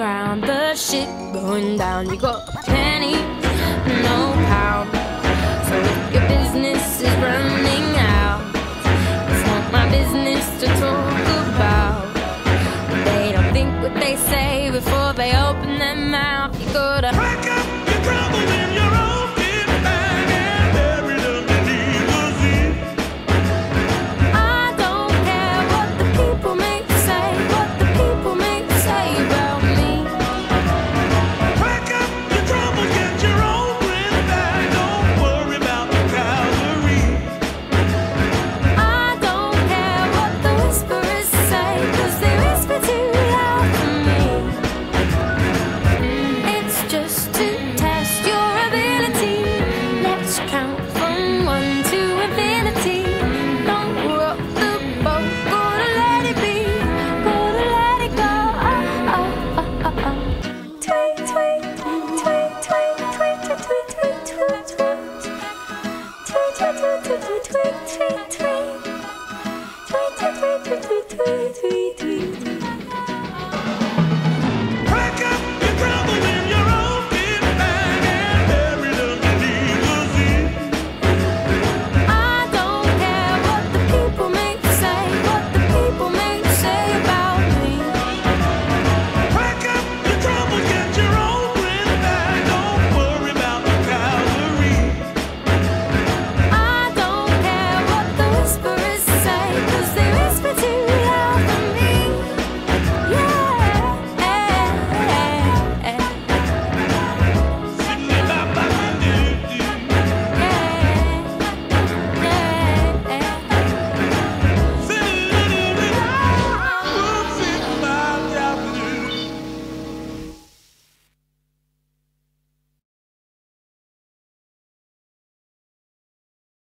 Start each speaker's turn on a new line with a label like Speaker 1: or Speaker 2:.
Speaker 1: around, the shit going down. You got pennies, no pound. So if your business is running out, it's not my business to talk about. They don't think what they say before they open their mouth. You gotta